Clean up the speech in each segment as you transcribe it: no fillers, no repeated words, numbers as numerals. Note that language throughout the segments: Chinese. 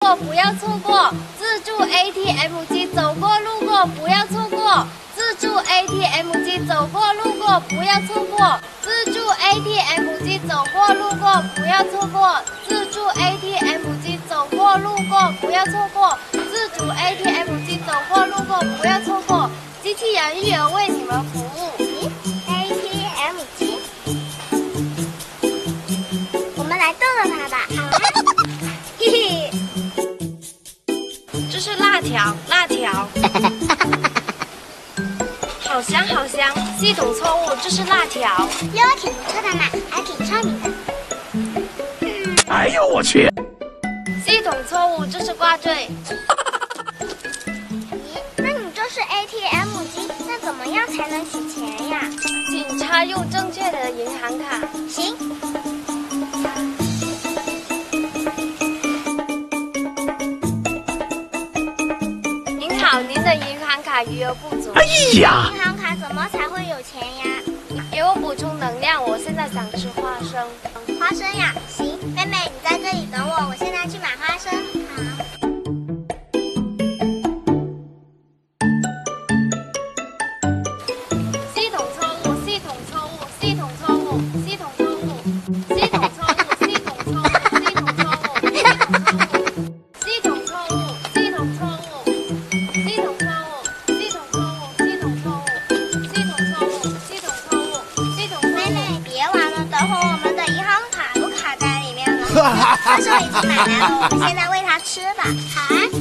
过不要错过，自助 ATM 机走过路过不要错过，自助 ATM 机走过路过不要错过，自助 ATM 机走过路过不要错过，自助 ATM 机走过路过不要错过，自助 ATM 机走过路过不要错过。机器人育儿为你们服务。ATM 机，我们来动动它吧。好啊，嘿嘿。这是辣条，辣条。好香好香！系统错误，这是辣条。哟，挺不错的嘛，还挺聪明的。 哎呦我去！ 系统错误，这是挂坠。咦，那你这是 ATM 机，那怎么样才能取钱呀？请插入正确的银行卡。行。您好，您的银行卡余额不足。 哎呀！ 银行卡怎么才会有钱呀？给我补充能量，我现在想吃花生。花生呀？行，妹妹你在这里等我，我现在去买花生。好。系统错误，系统错误，系统错误，系统错误，系统错误，系统错误，系统错误，系统错误，系统错误，系统错误，系统错误，系统错误，系统错误，系统错误，系统错误。妹妹别玩了，等会我们的银行卡都卡在里面了。花生已经买来了，我们现在喂它吃吧。好啊。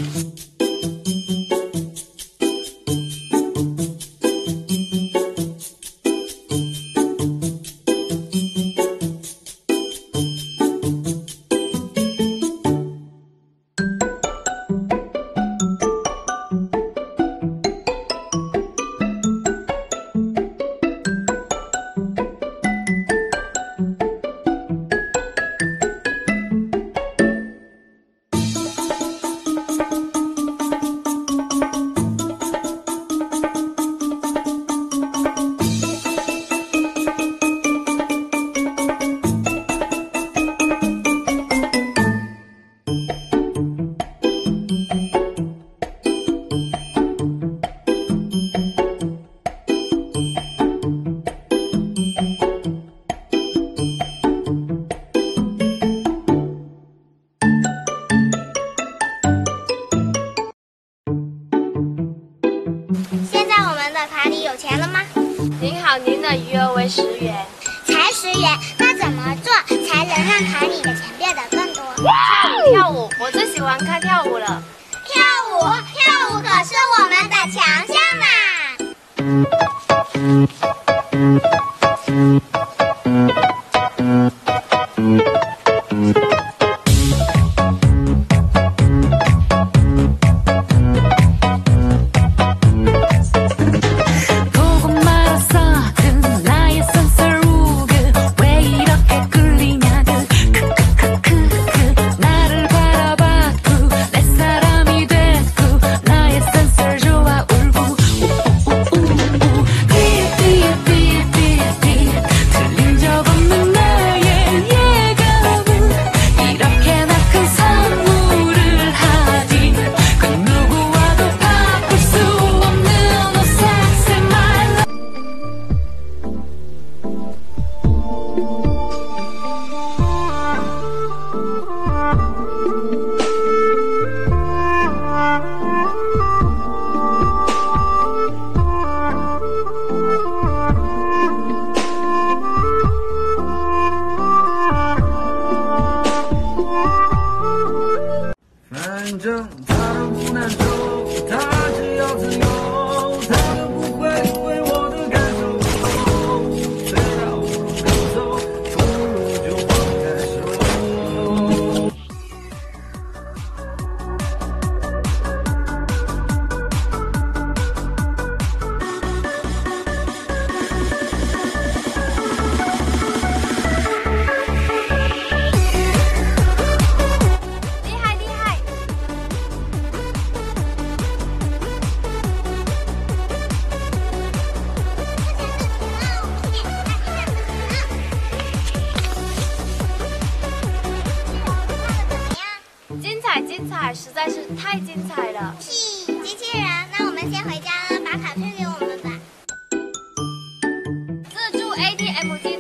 卡里有钱了吗？您好，您的余额为10元。才10元，那怎么做才能让卡里的钱变得更多？跳舞，我最喜欢看跳舞了。跳舞可是我们的强项嘛。 反正他人不难受，他只要自由，他们不会为我的感受随到路跟走，错路就放开手。 厉害厉害！ 实在是太精彩了。 屁，机器人，那我们先回家了，把卡片给我们吧。 自助 ATM 机